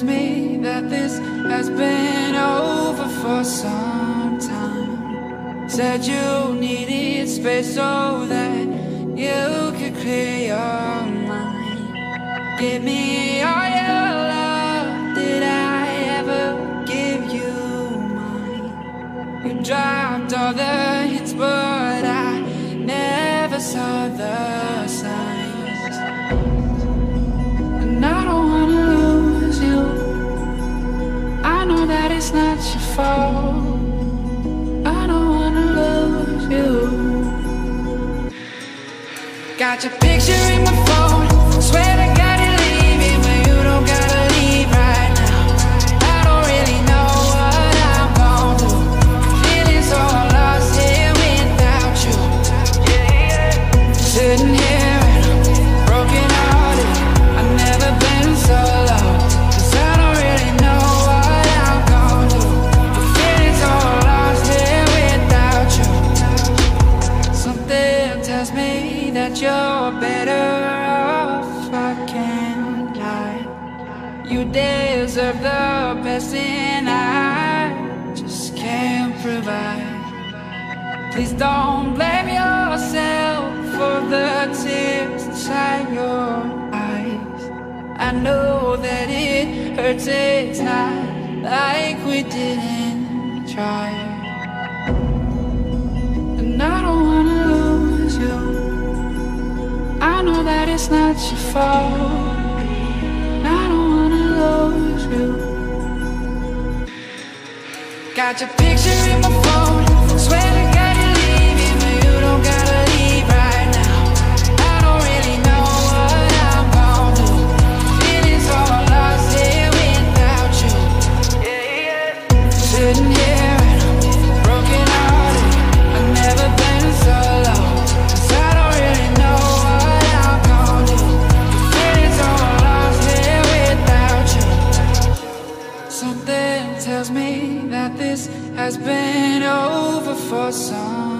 tells me that this has been over for some time. Said you needed space so that you could clear your mind. Give me all your love, did I ever give you mine? You dropped all the hits but I never saw the signs. And I don't wanna lose you, I know that it's not your fault. I don't wanna lose you. Got your picture in my phone, swear to God you're leaving, but you don't gotta leave right now. I don't really know what I'm gonna do, feeling so lost here without you. Sitting here and I'm broken hearted, I've never been so low, 'cause I don't really know what I'm gonna do, I'm feeling so lost here without you. Something tells me that you're better off, I can't lie. You deserve the best and I just can't provide. Please don't blame yourself for the tears inside your eyes. I know that it hurts, it's not like we didn't try. And I don't wanna lose you, I know that it's not your fault. I don't wanna lose you. Got your picture in my phone, swear to God you're leaving, but you don't gotta leave right now. I don't really know what I'm gonna do, feeling so lost here without you. Sitting here and I'm broken hearted, I've never been so low, 'cause I don't really know what I'm gonna do, feeling so lost here without you. Something tells me that this has been over for some